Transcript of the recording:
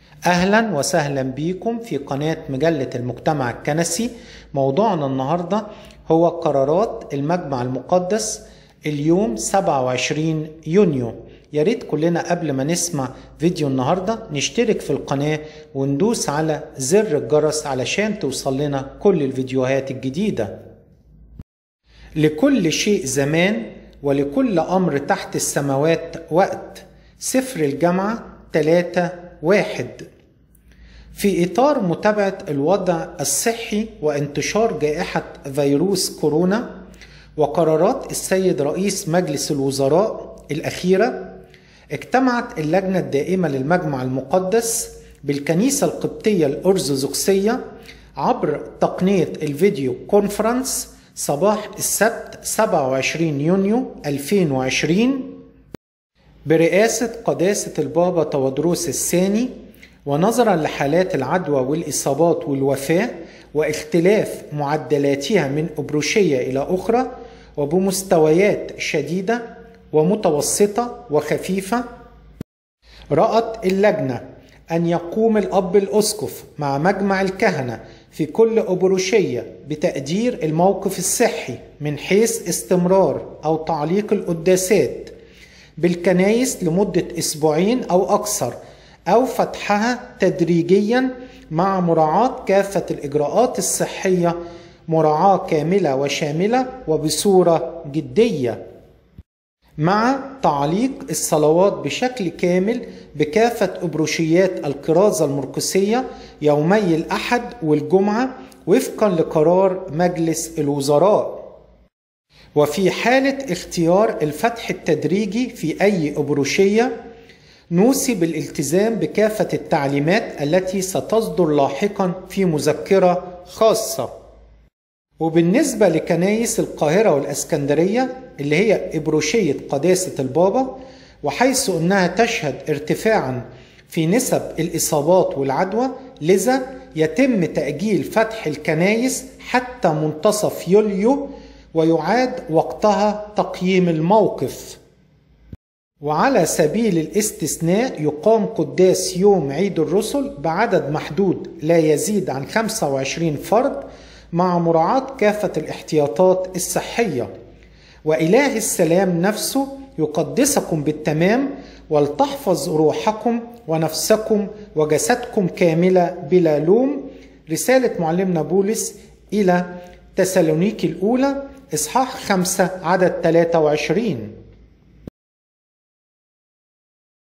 أهلا وسهلا بكم في قناة مجلة المجتمع الكنسي. موضوعنا النهاردة هو قرارات المجمع المقدس اليوم 27 يونيو. ياريت كلنا قبل ما نسمع فيديو النهاردة نشترك في القناة وندوس على زر الجرس علشان توصل لنا كل الفيديوهات الجديدة. لكل شيء زمان ولكل أمر تحت السماوات وقت. سفر الجامعة 3:1. في إطار متابعة الوضع الصحي وانتشار جائحة فيروس كورونا وقرارات السيد رئيس مجلس الوزراء الأخيرة، اجتمعت اللجنة الدائمة للمجمع المقدس بالكنيسة القبطية الأرثوذكسية عبر تقنية الفيديو كونفرنس صباح السبت 27 يونيو 2020 برئاسة قداسة البابا تودروس الثاني، ونظرا لحالات العدوى والإصابات والوفاة واختلاف معدلاتها من أبروشية إلى أخرى وبمستويات شديدة ومتوسطة وخفيفة، رأت اللجنة أن يقوم الأب الأسقف مع مجمع الكهنة في كل أبروشية بتقدير الموقف الصحي من حيث استمرار أو تعليق القداسات بالكنايس لمدة أسبوعين أو أكثر، أو فتحها تدريجيا مع مراعاة كافة الإجراءات الصحية، مراعاة كاملة وشاملة وبصورة جدية، مع تعليق الصلوات بشكل كامل بكافة أبروشيات الكرازة المرقسية يومي الأحد والجمعة وفقا لقرار مجلس الوزراء. وفي حالة اختيار الفتح التدريجي في أي أبروشية نوصي بالالتزام بكافة التعليمات التي ستصدر لاحقا في مذكرة خاصة. وبالنسبة لكنايس القاهرة والإسكندرية اللي هي إبروشية قداسة البابا، وحيث أنها تشهد ارتفاعا في نسب الإصابات والعدوى، لذا يتم تأجيل فتح الكنايس حتى منتصف يوليو ويعاد وقتها تقييم الموقف. وعلى سبيل الاستثناء يقام قداس يوم عيد الرسل بعدد محدود لا يزيد عن 25 فرد مع مراعاة كافة الاحتياطات الصحية. وإله السلام نفسه يقدسكم بالتمام ولتحفظ روحكم ونفسكم وجسدكم كاملة بلا لوم. رسالة معلمنا بولس إلى تسالونيكي الأولى إصحاح 5 عدد 23.